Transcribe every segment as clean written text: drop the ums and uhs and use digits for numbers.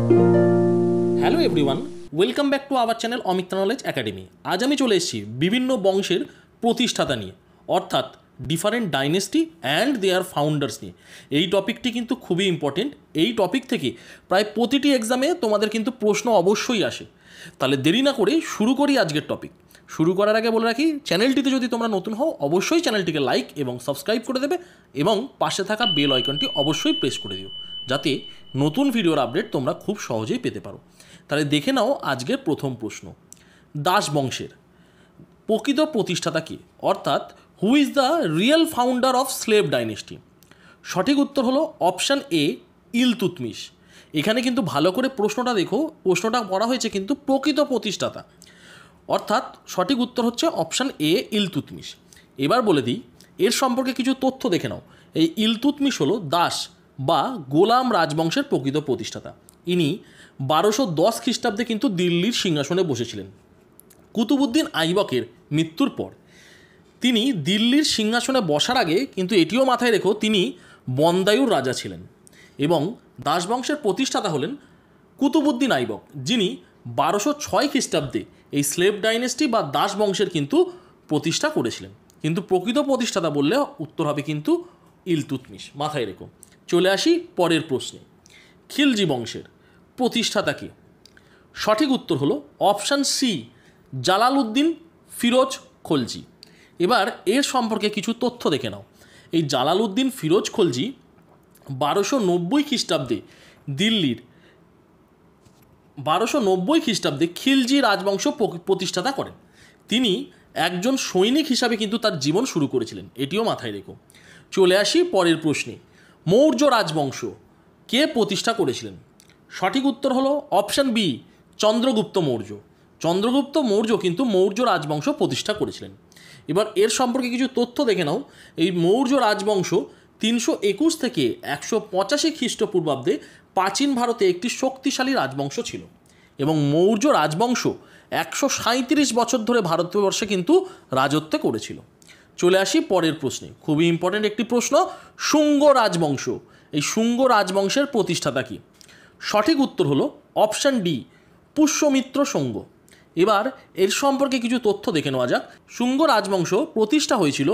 Hello everyone, welcome back to our channel Amit knowledge academy. আজ আমি চলে এসেছি বিভিন্ন বংশের প্রতিষ্ঠাতা নিয়ে, অর্থাৎ different dynasty and their founders নিয়ে। এই টপিকটি কিন্তু খুবই ইম্পর্টেন্ট। এই টপিক থেকে প্রায় প্রতিটি এক্সামে তোমাদের কিন্তু প্রশ্ন অবশ্যই আসে। তাহলে দেরি না করে শুরু করি আজকের টপিক। শুরু করার আগে বলে রাখি, চ্যানেলটিতে যদি তোমরা নতুন হও অবশ্যই চ্যানেলটিকে লাইক এবং সাবস্ক্রাইব করে দেবে এবং পাশে থাকা বেল আইকনটি অবশ্যই প্রেস করে দিও, যাতে নতুন ভিডিওর আপডেট তোমরা খুব সহজেই পেতে পারো। তাহলে দেখে নাও আজকের প্রথম প্রশ্ন। দাস বংশের প্রকৃত প্রতিষ্ঠাতা কে, অর্থাৎ who is the real founder of slave dynasty? সঠিক উত্তর হলো অপশান এ, ইলতুৎমিশ। এখানে কিন্তু ভালো করে প্রশ্নটা দেখো, প্রশ্নটা করা হয়েছে কিন্তু প্রকৃত প্রতিষ্ঠাতা, অর্থাৎ সঠিক উত্তর হচ্ছে অপশান এ, ইলতুৎমিশ। এবার বলে দিই এর সম্পর্কে কিছু তথ্য দেখে নাও। এই ইলতুৎমিশ হলো দাস বা গোলাম রাজবংশের প্রকৃত প্রতিষ্ঠাতা। ইনি 1210 খ্রিস্টাব্দে কিন্তু দিল্লির সিংহাসনে বসেছিলেন। কুতুবউদ্দিন আইবকের মৃত্যুর পর তিনি দিল্লির সিংহাসনে বসার আগে কিন্তু এটিও মাথায় রেখো তিনি বন্দায়ুর রাজা ছিলেন। এবং দাস বংশের প্রতিষ্ঠাতা হলেন কুতুবউদ্দিন আইবক, যিনি 1206 খ্রিস্টাব্দে এই স্লেভ ডাইনেস্টি বা দাস বংশের কিন্তু প্রতিষ্ঠা করেছিলেন। কিন্তু প্রকৃত প্রতিষ্ঠাতা বললে উত্তর হবে কিন্তু ইলতুৎমিশ, মাথায় রেখো। চলে আসি পরের প্রশ্নে। খিলজি বংশের প্রতিষ্ঠাতা কে? সঠিক উত্তর হলো অপশান সি, জালালউদ্দিন ফিরোজ খলজি। এবার এর সম্পর্কে কিছু তথ্য দেখে নাও। এই জালালউদ্দিন ফিরোজ খলজি 1290 খ্রিস্টাব্দে দিল্লির 1290 খ্রিস্টাব্দে খিলজি রাজবংশ প্রতিষ্ঠাতা করেন। তিনি একজন সৈনিক হিসাবে কিন্তু তার জীবন শুরু করেছিলেন, এটিও মাথায় রেখো। চলে আসি পরের প্রশ্নে। মৌর্য রাজবংশ কে প্রতিষ্ঠা করেছিলেন? সঠিক উত্তর হলো অপশান বি, চন্দ্রগুপ্ত মৌর্য। চন্দ্রগুপ্ত মৌর্য কিন্তু মৌর্য রাজবংশ প্রতিষ্ঠা করেছিলেন। এবার এর সম্পর্কে কিছু তথ্য দেখে নাও। এই মৌর্য রাজবংশ 321 থেকে 185 খ্রিস্টপূর্বাব্দে প্রাচীন ভারতে একটি শক্তিশালী রাজবংশ ছিল এবং মৌর্য রাজবংশ 137 বছর ধরে ভারতবর্ষে কিন্তু রাজত্ব করেছিল। চলে আসি পরের প্রশ্নে। খুবই ইম্পর্টেন্ট একটি প্রশ্ন, শুঙ্গ রাজবংশ। এই শুঙ্গ রাজবংশের প্রতিষ্ঠাতা কি? সঠিক উত্তর হলো অপশান ডি, পুষ্যমিত্র শুঙ্গ। এবার এর সম্পর্কে কিছু তথ্য দেখে নেওয়া যাক। শুঙ্গ রাজবংশ প্রতিষ্ঠা হয়েছিল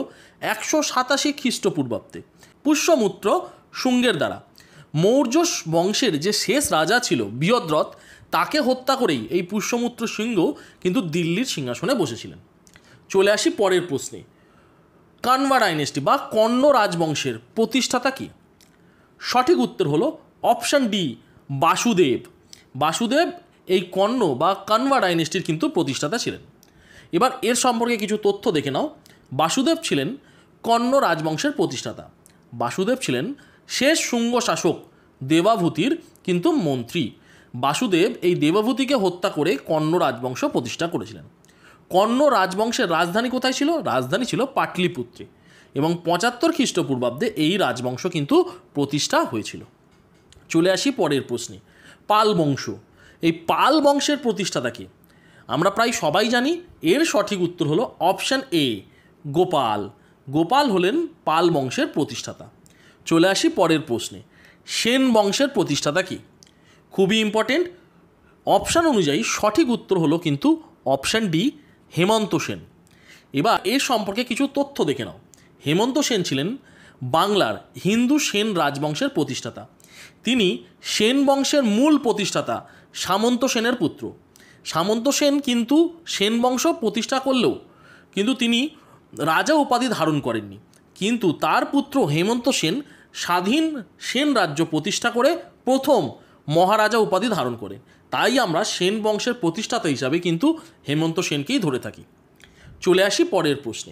187 খ্রিস্টপূর্বাব্দে পুষ্যমিত্র শুঙ্গের দ্বারা। মৌর্য বংশের যে শেষ রাজা ছিল বৃহদ্রথ, তাকে হত্যা করেই এই পুষ্যমিত্র সিংহ কিন্তু দিল্লির সিংহাসনে বসেছিলেন। চলে আসি পরের প্রশ্নে। কানভা ডাইনেস্টি বা কণ্ব রাজবংশের প্রতিষ্ঠাতা কি? সঠিক উত্তর হলো অপশান ডি, বাসুদেব। বাসুদেব এই কণ্ব বা কানভা ডাইনেস্টির কিন্তু প্রতিষ্ঠাতা ছিলেন। এবার এর সম্পর্কে কিছু তথ্য দেখে নাও। বাসুদেব ছিলেন কণ্ব রাজবংশের প্রতিষ্ঠাতা। বাসুদেব ছিলেন শেষ শুঙ্গ শাসক দেবাভূতির কিন্তু মন্ত্রী। বাসুদেব এই দেবাভূতিকে হত্যা করে কণ্ব রাজবংশ প্রতিষ্ঠা করেছিলেন। কণ্ব রাজবংশের রাজধানী কোথায় ছিল? রাজধানী ছিল পাটলিপুত্রে এবং 75 খ্রিস্টপূর্বাব্দে এই রাজবংশ কিন্তু প্রতিষ্ঠা হয়েছিল। চলে আসি পরের প্রশ্নে। পাল বংশ, এই পাল বংশের প্রতিষ্ঠাতা কে? আমরা প্রায় সবাই জানি। এর সঠিক উত্তর হলো অপশান এ, গোপাল। গোপাল হলেন পাল বংশের প্রতিষ্ঠাতা। চলে আসি পরের প্রশ্নে। সেন বংশের প্রতিষ্ঠাতা কি? খুবই ইম্পর্টেন্ট। অপশান অনুযায়ী সঠিক উত্তর হলো কিন্তু অপশান ডি, হেমন্ত সেন। এবার এর সম্পর্কে কিছু তথ্য দেখে নাও। হেমন্ত সেন ছিলেন বাংলার হিন্দু সেন রাজবংশের প্রতিষ্ঠাতা। তিনি সেন বংশের মূল প্রতিষ্ঠাতা সামন্ত সেনের পুত্র। সামন্ত সেন কিন্তু সেন বংশ প্রতিষ্ঠা করলেও কিন্তু তিনি রাজা উপাধি ধারণ করেননি, কিন্তু তার পুত্র হেমন্ত সেন স্বাধীন সেন রাজ্য প্রতিষ্ঠা করে প্রথম মহারাজা উপাধি ধারণ করেন। তাই আমরা সেন বংশের প্রতিষ্ঠাতা হিসাবে কিন্তু হেমন্ত সেনকেই ধরে থাকি। চলে আসি পরের প্রশ্নে।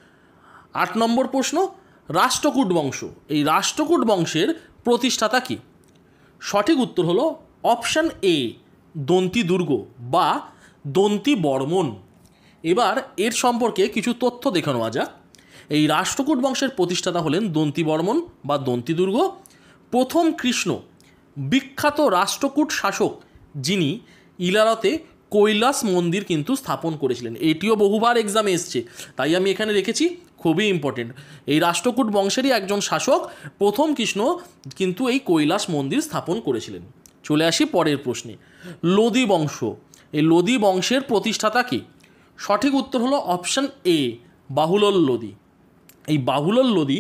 8 নম্বর প্রশ্ন, রাষ্ট্রকূট বংশ। এই রাষ্ট্রকূট বংশের প্রতিষ্ঠাতা কি? সঠিক উত্তর হলো অপশান এ, দন্তি দুর্গ বা দন্তি বর্মন। এবার এর সম্পর্কে কিছু তথ্য দেখে নেওয়া যাক। এই রাষ্ট্রকূট বংশের প্রতিষ্ঠাতা হলেন দন্তি বর্মন বা দন্তি দুর্গ। প্রথম কৃষ্ণ বিখ্যাত রাষ্ট্রকূট শাসক, যিনি ইলারাতে কৈলাস মন্দির কিন্তু স্থাপন করেছিলেন। এটিও বহুবার এক্সামে এসছে, তাই আমি এখানে রেখেছি, খুবই ইম্পর্টেন্ট। এই রাষ্ট্রকূট বংশেরই একজন শাসক প্রথম কৃষ্ণ কিন্তু এই কৈলাস মন্দির স্থাপন করেছিলেন। চলে আসি পরের প্রশ্নে। লোদি বংশ, এই লোদি বংশের প্রতিষ্ঠাতা কে? সঠিক উত্তর হলো অপশান এ, বাহুলল লোদি। এই বাহুলল লোদি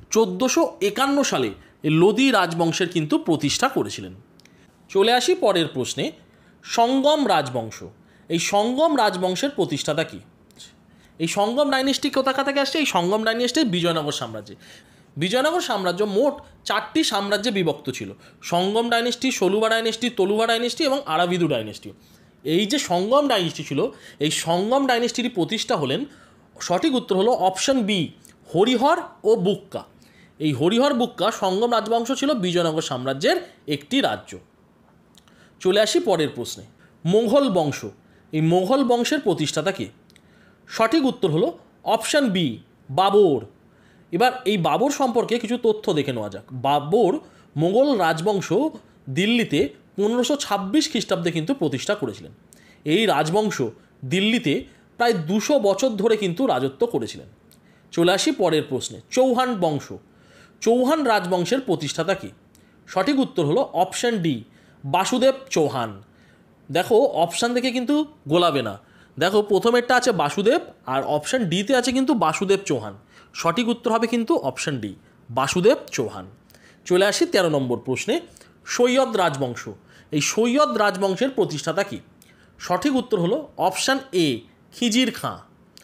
1451 সালে এই লোদি রাজবংশের কিন্তু প্রতিষ্ঠা করেছিলেন। চলে আসি পরের প্রশ্নে। সঙ্গম রাজবংশ, এই সঙ্গম রাজবংশের প্রতিষ্ঠাতা কি? এই সঙ্গম ডাইনেস্টি কোথা থেকে আসছে? এই সঙ্গম ডাইনেস্টি বিজয়নগর সাম্রাজ্যে। বিজয়নগর সাম্রাজ্য মোট 4টি সাম্রাজ্যে বিভক্ত ছিল। Sangama dynasty, Saluva dynasty, Tuluva dynasty এবং আরাবিদু ডাইনেস্টি। এই যে সঙ্গম ডাইনেস্টি ছিল, এই সঙ্গম ডাইনেস্টির প্রতিষ্ঠা হলেন, সঠিক উত্তর হলো অপশান বি, হরিহর ও বুক্কা। এই হরিহর বুক্কা সঙ্গম রাজবংশ ছিল বিজয়নগর সাম্রাজ্যের একটি রাজ্য। চলে আসি পরের প্রশ্নে। মোঘল বংশ, এই মোঘল বংশের প্রতিষ্ঠাতা কে? সঠিক উত্তর হলো অপশান বি, বাবর। এবার এই বাবর সম্পর্কে কিছু তথ্য দেখে নেওয়া যাক। বাবর মোগল রাজবংশ দিল্লিতে 1526 খ্রিস্টাব্দে কিন্তু প্রতিষ্ঠা করেছিলেন। এই রাজবংশ দিল্লিতে প্রায় 200 বছর ধরে কিন্তু রাজত্ব করেছিলেন। চলে আসি পরের প্রশ্নে। চৌহান বংশ, চৌহান রাজবংশের প্রতিষ্ঠাতা কি? সঠিক উত্তর হলো অপশান ডি, বাসুদেব চৌহান। দেখো অপশান দেখে কিন্তু গোলাবে না, দেখো প্রথমেরটা আছে বাসুদেব আর অপশান ডিতে আছে কিন্তু বাসুদেব চৌহান। সঠিক উত্তর হবে কিন্তু অপশান ডি, বাসুদেব চৌহান। চলে আসি 13 নম্বর প্রশ্নে। সৈয়দ রাজবংশ, এই সৈয়দ রাজবংশের প্রতিষ্ঠাতা কি? সঠিক উত্তর হলো অপশান এ, খিজির খাঁ।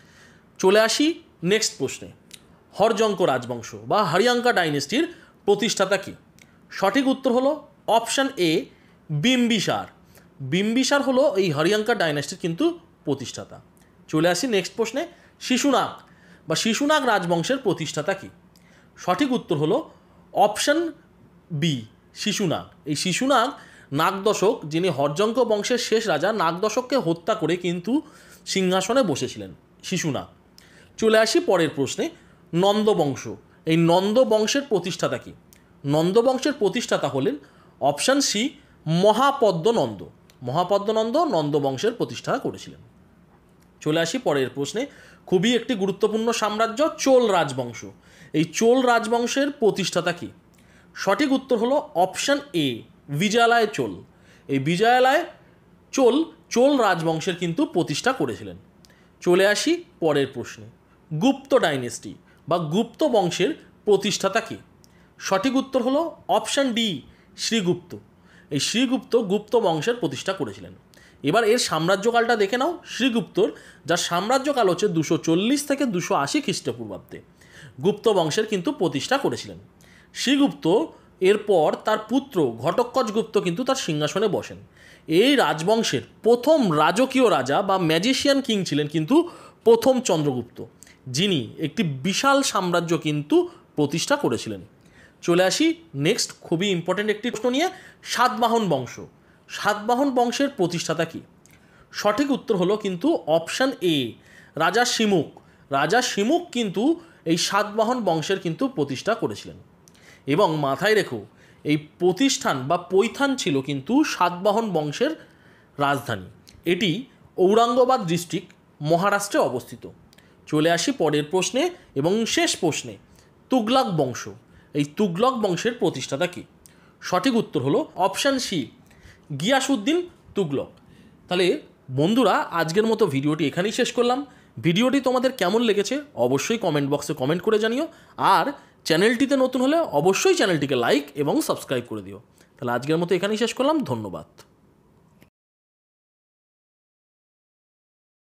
চলে আসি নেক্সট প্রশ্নে। হরজঙ্ক রাজবংশ বা হরিয়াঙ্কা ডাইনেস্টির প্রতিষ্ঠাতা কি? সঠিক উত্তর হলো অপশান এ, বিম্বিসার। বিম্বিসার হলো এই হরিয়াঙ্কা ডাইনেস্টির কিন্তু প্রতিষ্ঠাতা। চলে আসি নেক্সট প্রশ্নে। শিশুনাগ বা শিশুনাগ রাজবংশের প্রতিষ্ঠাতা কি? সঠিক উত্তর হলো অপশান বি, শিশুনাগ। এই শিশুনাগ নাগদশক, যিনি হরজঙ্ক বংশের শেষ রাজা, নাগদশককে হত্যা করে কিন্তু সিংহাসনে বসেছিলেন শিশুনাগ। চলে আসি পরের প্রশ্নে। নন্দবংশ, এই নন্দবংশের প্রতিষ্ঠাতা কি? নন্দবংশের প্রতিষ্ঠাতা হলেন অপশান সি, মহাপদ্মনন্দ। মহাপদ্মনন্দ নন্দবংশের প্রতিষ্ঠা করেছিলেন। চলে আসি পরের প্রশ্নে। খুবই একটি গুরুত্বপূর্ণ সাম্রাজ্য চোল রাজবংশ, এই চোল রাজবংশের প্রতিষ্ঠাতা কি? সঠিক উত্তর হলো অপশান এ, বিজয়ালয় চোল। এই বিজয়ালয় চোল চোল রাজবংশের কিন্তু প্রতিষ্ঠা করেছিলেন। চলে আসি পরের প্রশ্নে। গুপ্ত ডাইনেস্টি বা গুপ্ত বংশের প্রতিষ্ঠাতা কি? সঠিক উত্তর হলো অপশান ডি, শ্রীগুপ্ত। এই শ্রীগুপ্ত গুপ্ত বংশের প্রতিষ্ঠা করেছিলেন। এবার এর সাম্রাজ্যকালটা দেখে নাও। শ্রীগুপ্তর যার সাম্রাজ্যকাল হচ্ছে 240 থেকে 280 খ্রিস্টপূর্বাব্দে গুপ্ত বংশের কিন্তু প্রতিষ্ঠা করেছিলেন শ্রীগুপ্ত। এরপর তার পুত্র ঘটোৎকচ গুপ্ত কিন্তু তার সিংহাসনে বসেন। এই রাজবংশের প্রথম রাজকীয় রাজা বা ম্যাজিশিয়ান কিং ছিলেন কিন্তু প্রথম চন্দ্রগুপ্ত, যিনি একটি বিশাল সাম্রাজ্য কিন্তু প্রতিষ্ঠা করেছিলেন। চলে আসি নেক্সট খুবই ইম্পর্টেন্ট একটি প্রশ্ন নিয়ে। সাতবাহন বংশ, সাতবাহন বংশের প্রতিষ্ঠাতা কি? সঠিক উত্তর হলো কিন্তু অপশান এ, রাজা শিমুক। রাজা শিমুক কিন্তু এই সাতবাহন বংশের কিন্তু প্রতিষ্ঠা করেছিলেন। এবং মাথায় রেখো এই প্রতিষ্ঠান বা পৈথান ছিল কিন্তু সাতবাহন বংশের রাজধানী। এটি ঔরঙ্গাবাদ ডিস্ট্রিক্ট, মহারাষ্ট্রে অবস্থিত। চলে আসি পরের প্রশ্নে এবং শেষ প্রশ্নে। তুগলক বংশ, এই তুগলক বংশের প্রতিষ্ঠাতা কি? সঠিক উত্তর হলো অপশান সি, গিয়াসউদ্দিন তুগলক। তাহলে বন্ধুরা আজকের মতো ভিডিওটি এখানেই শেষ করলাম। ভিডিওটি তোমাদের কেমন লেগেছে অবশ্যই কমেন্ট বক্সে কমেন্ট করে জানিও। আর চ্যানেলটিতে নতুন হলে অবশ্যই চ্যানেলটিকে লাইক এবং সাবস্ক্রাইব করে দিও। তাহলে আজকের মতো এখানেই শেষ করলাম। ধন্যবাদ।